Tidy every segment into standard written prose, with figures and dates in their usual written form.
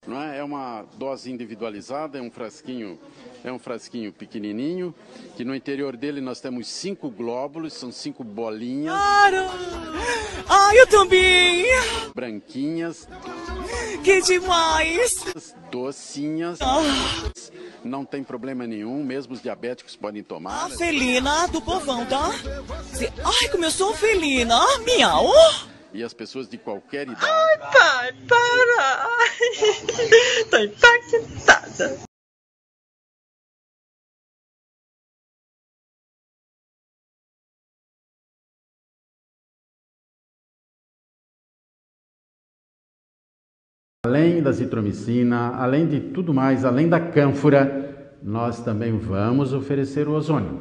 Não é? É uma dose individualizada, é um frasquinho pequenininho, que no interior dele nós temos 5 glóbulos, são 5 bolinhas. Claro! Ah, eu também! Branquinhas. Que demais! Docinhas. Ah. Não tem problema nenhum, mesmo os diabéticos podem tomar. A felina do povão, tá? Ai, como eu sou felina! Miau! E as pessoas de qualquer idade. Ai, pai, para! Tô impactada. Além da zitromicina, além de tudo mais, além da cânfora, nós também vamos oferecer o ozônio.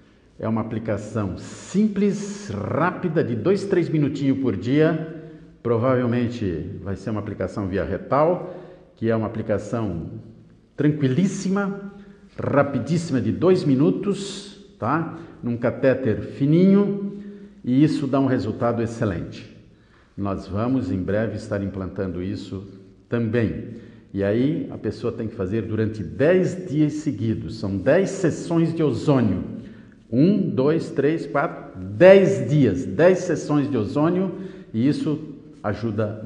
É uma aplicação simples, rápida, de 2, 3 minutinhos por dia. Provavelmente vai ser uma aplicação via retal, que é uma aplicação tranquilíssima, rapidíssima, de 2 minutos, tá? Num catéter fininho, e isso dá um resultado excelente. Nós vamos em breve estar implantando isso também. E aí a pessoa tem que fazer durante 10 dias seguidos. São 10 sessões de ozônio. 1, 2, 3, 4, 10 dias. 10 sessões de ozônio, e isso ajuda.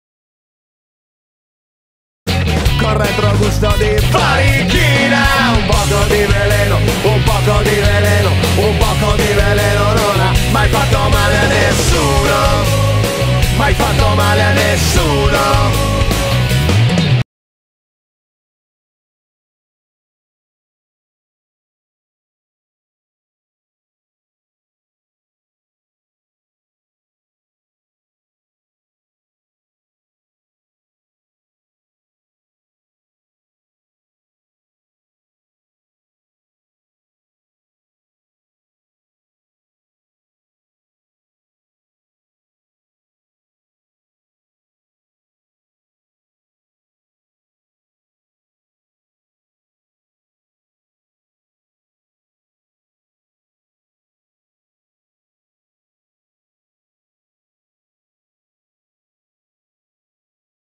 Con retrogusto di farichina, un